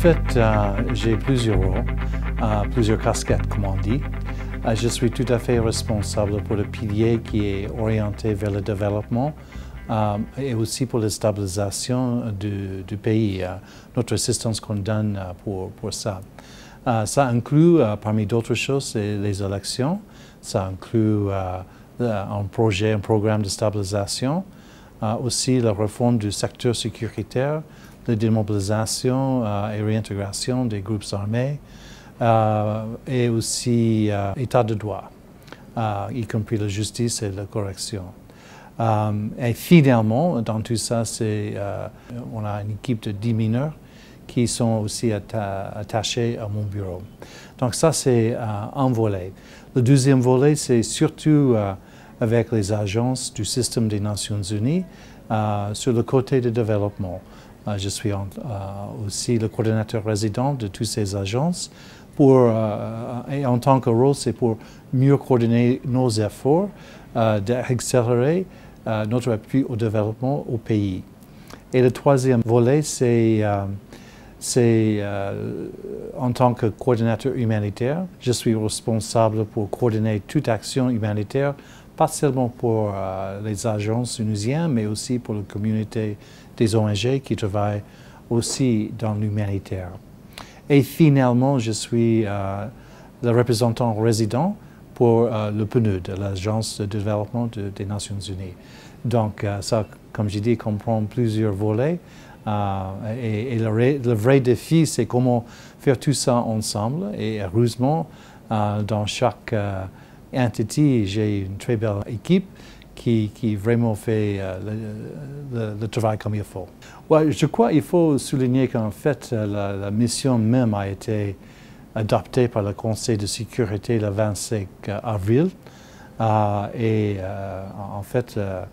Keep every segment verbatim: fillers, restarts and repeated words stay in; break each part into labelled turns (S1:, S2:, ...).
S1: fait, euh, j'ai plusieurs rôles, euh, plusieurs casquettes, comme on dit. Euh, je suis tout à fait responsable pour le pilier qui est orienté vers le développement euh, et aussi pour la stabilisation du, du pays, euh, notre assistance qu'on donne euh, pour, pour ça. Euh, ça inclut, euh, parmi d'autres choses, les élections. Ça inclut euh, un projet, un programme de stabilisation, euh, aussi la réforme du secteur sécuritaire, la démobilisation euh, et réintégration des groupes armés, euh, et aussi euh, état de droit, euh, y compris la justice et la correction. Euh, et finalement, dans tout ça, c'est, euh, on a une équipe de dix mineurs qui sont aussi atta attachés à mon bureau. Donc ça, c'est euh, un volet. Le deuxième volet, c'est surtout euh, avec les agences du système des Nations Unies euh, sur le côté de développement. Euh, je suis en, euh, aussi le coordinateur résident de toutes ces agences pour, euh, et en tant que rôle, c'est pour mieux coordonner nos efforts euh, d'accélérer euh, notre appui au développement au pays. Et le troisième volet, c'est euh, C'est euh, en tant que coordinateur humanitaire, je suis responsable pour coordonner toute action humanitaire, pas seulement pour euh, les agences onusiennes, mais aussi pour la communauté des O N G qui travaillent aussi dans l'humanitaire. Et finalement, je suis euh, le représentant résident pour euh, le P N U D, l'Agence de développement de, des Nations Unies. Donc euh, ça, comme j'ai dit, comprend plusieurs volets. Euh, et, et le, le vrai défi, c'est comment faire tout ça ensemble. Et heureusement, euh, dans chaque euh, entité, j'ai une très belle équipe qui, qui vraiment fait euh, le, le, le travail comme il faut. Ouais, je crois qu'il faut souligner qu'en fait, la, la mission même a été adoptée par le Conseil de sécurité le vingt-cinq avril. Euh, et euh, en fait, euh,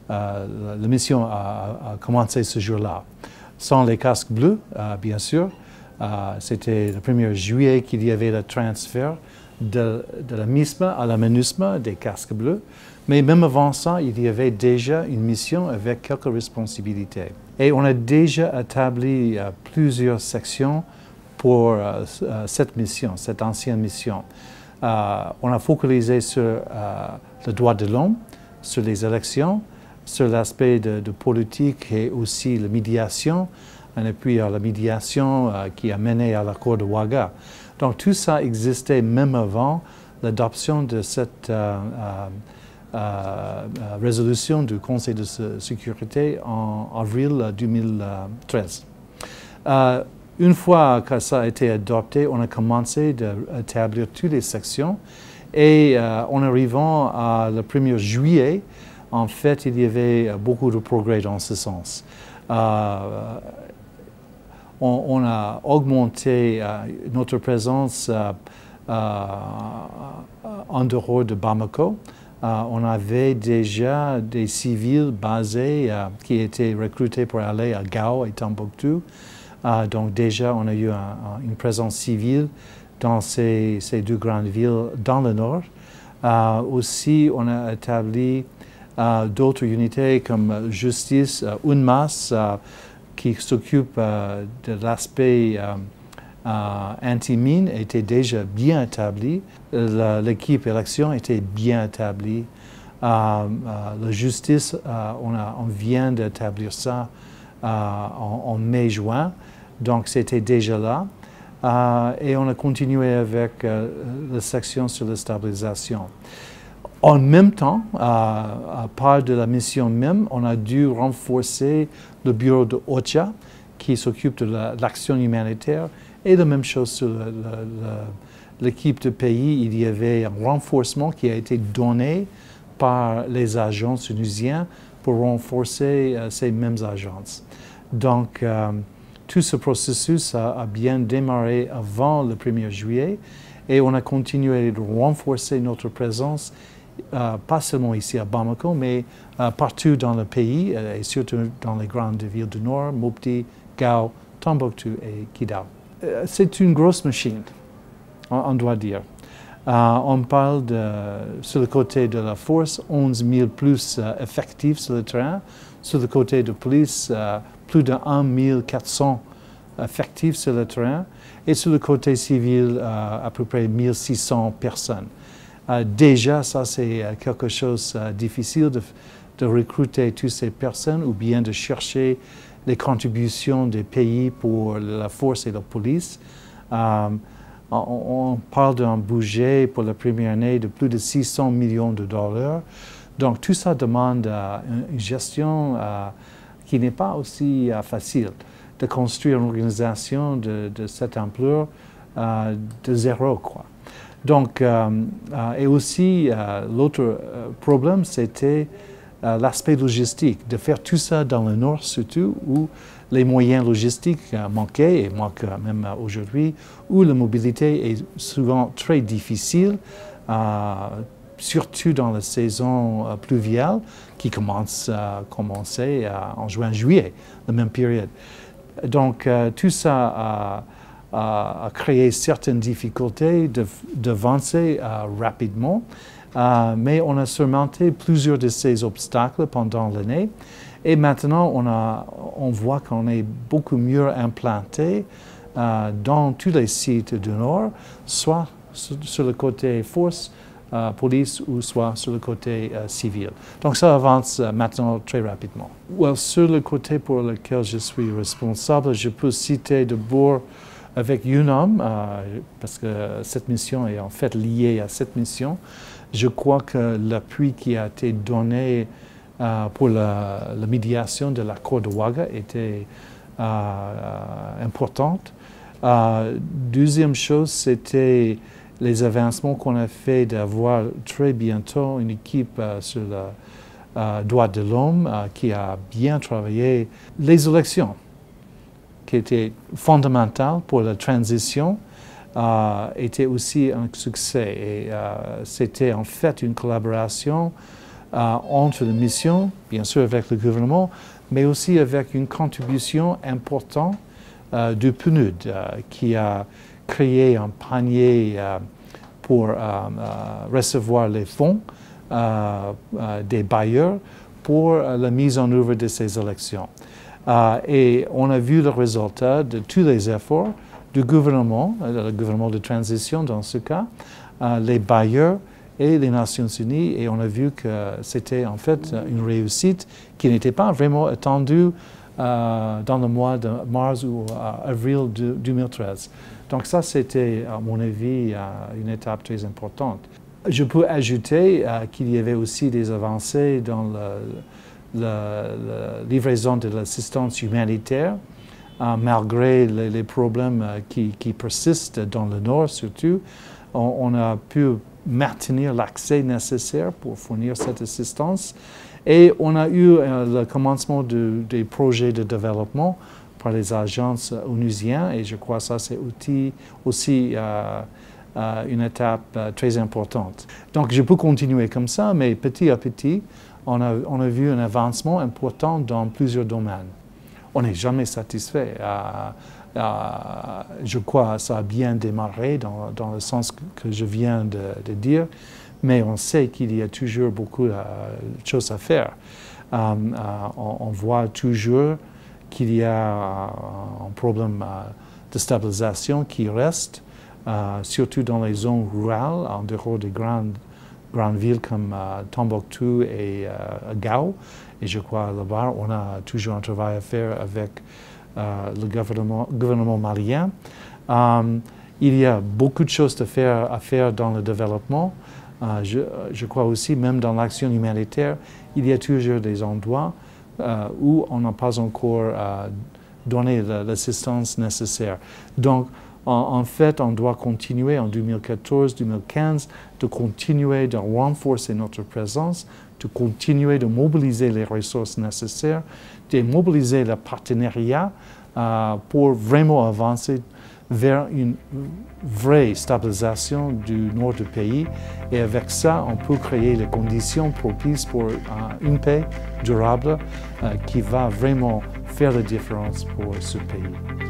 S1: Euh, la mission a, a commencé ce jour-là. Sans les casques bleus, euh, bien sûr. Euh, C'était le premier juillet qu'il y avait le transfert de, de la MINUSMA à la MINUSMA des casques bleus. Mais même avant ça, il y avait déjà une mission avec quelques responsabilités. Et on a déjà établi euh, plusieurs sections pour euh, cette mission, cette ancienne mission. Euh, on a focalisé sur euh, le droit de l'homme, sur les élections, sur l'aspect de, de politique et aussi la médiation, et puis euh, la médiation euh, qui a mené à l'accord de Ouaga. Donc tout ça existait même avant l'adoption de cette euh, euh, euh, résolution du Conseil de sécurité en avril deux mille treize. Euh, une fois que ça a été adopté, on a commencé à établir toutes les sections et euh, en arrivant à le premier juillet, en fait, il y avait beaucoup de progrès dans ce sens. Euh, on, on a augmenté euh, notre présence euh, euh, en dehors de Bamako. Euh, on avait déjà des civils basés euh, qui étaient recrutés pour aller à Gao et Tombouctou. Euh, donc déjà, on a eu un, une présence civile dans ces, ces deux grandes villes dans le nord. Euh, aussi, on a établi Uh, d'autres unités comme justice, uh, U N M A S, uh, qui s'occupe uh, de l'aspect um, uh, anti-mine, était déjà bien établie. L'équipe élection était bien établie. Uh, uh, la justice, uh, on, a, on vient d'établir ça uh, en, en mai-juin, donc c'était déjà là. Uh, et on a continué avec uh, la section sur la stabilisation. En même temps, euh, à part de la mission même, on a dû renforcer le bureau de OCHA qui s'occupe de l'action la, humanitaire et la même chose sur l'équipe de pays. Il y avait un renforcement qui a été donné par les agences onusiennes pour renforcer euh, ces mêmes agences. Donc, euh, tout ce processus a, a bien démarré avant le premier juillet et on a continué de renforcer notre présence. Euh, pas seulement ici à Bamako, mais euh, partout dans le pays, euh, et surtout dans les grandes villes du Nord, Mopti, Gao, Tombouctou et Kidal. Euh, C'est une grosse machine, on, on doit dire. Euh, on parle de, sur le côté de la force, onze mille plus euh, effectifs sur le terrain. Sur le côté de police, euh, plus de un mille quatre cents effectifs sur le terrain et sur le côté civil, euh, à peu près mille six cents personnes. Euh, déjà, ça c'est quelque chose de euh, difficile de, de recruter toutes ces personnes ou bien de chercher les contributions des pays pour la force et la police. Euh, on, on parle d'un budget pour la première année de plus de six cents millions de dollars. Donc tout ça demande euh, une gestion euh, qui n'est pas aussi euh, facile de construire une organisation de, de cette ampleur euh, de zéro, quoi. Donc, euh, euh, et aussi, euh, l'autre euh, problème, c'était euh, l'aspect logistique, de faire tout ça dans le Nord surtout, où les moyens logistiques euh, manquaient, et manquent même euh, aujourd'hui, où la mobilité est souvent très difficile, euh, surtout dans la saison euh, pluviale, qui commence à commencer euh, en juin-juillet, la même période. Donc, euh, tout ça a, a, a créé certaines difficultés d'avancer euh, rapidement, euh, mais on a surmonté plusieurs de ces obstacles pendant l'année. Et maintenant, on, a, on voit qu'on est beaucoup mieux implanté euh, dans tous les sites du Nord, soit sur, sur le côté force, Euh, police ou soit sur le côté euh, civil. Donc ça avance euh, maintenant très rapidement. Well, sur le côté pour lequel je suis responsable, je peux citer d'abord avec U N O M, euh, parce que cette mission est en fait liée à cette mission. Je crois que l'appui qui a été donné euh, pour la, la médiation de l'accord de Ouaga était euh, euh, importante. Euh, deuxième chose, c'était les avancements qu'on a fait d'avoir très bientôt une équipe euh, sur le euh, droit de l'homme euh, qui a bien travaillé. Les élections, qui étaient fondamentales pour la transition, euh, étaient aussi un succès. Et euh, c'était en fait une collaboration euh, entre la mission, bien sûr avec le gouvernement, mais aussi avec une contribution importante euh, du P N U D euh, qui a créé un panier euh, pour euh, euh, recevoir les fonds euh, euh, des bailleurs pour euh, la mise en œuvre de ces élections. Euh, et on a vu le résultat de tous les efforts du gouvernement, euh, le gouvernement de transition dans ce cas, euh, les bailleurs et les Nations Unies, et on a vu que c'était en fait une réussite qui n'était pas vraiment attendue euh, dans le mois de mars ou euh, avril de deux mille treize. Donc ça, c'était, à mon avis, une étape très importante. Je peux ajouter euh, qu'il y avait aussi des avancées dans la livraison de l'assistance humanitaire, euh, malgré les, les problèmes euh, qui, qui persistent dans le Nord surtout. On, on a pu maintenir l'accès nécessaire pour fournir cette assistance. Et on a eu euh, le commencement de, des projets de développement par les agences onusiennes, et je crois que ça c'est aussi euh, euh, une étape euh, très importante. Donc je peux continuer comme ça, mais petit à petit, on a, on a vu un avancement important dans plusieurs domaines. On n'est jamais satisfait. Euh, euh, je crois que ça a bien démarré dans, dans le sens que je viens de, de dire, mais on sait qu'il y a toujours beaucoup de choses à faire. Euh, euh, on, on voit toujours qu'il y a un problème de stabilisation qui reste, euh, surtout dans les zones rurales, en dehors des grandes, grandes villes comme euh, Tombouctou et euh, Gao. Et je crois là-bas, on a toujours un travail à faire avec euh, le gouvernement, gouvernement malien. Um, il y a beaucoup de choses à faire, à faire dans le développement. Uh, je, je crois aussi, même dans l'action humanitaire, il y a toujours des endroits Euh, où on n'a pas encore euh, donné l'assistance nécessaire. Donc, en, en fait, on doit continuer en deux mille quatorze deux mille quinze de continuer de renforcer notre présence, de continuer de mobiliser les ressources nécessaires, de mobiliser le partenariat euh, pour vraiment avancer vers une vraie stabilisation du nord du pays. Et avec ça, on peut créer les conditions propices pour euh, une paix durable euh, qui va vraiment faire la différence pour ce pays.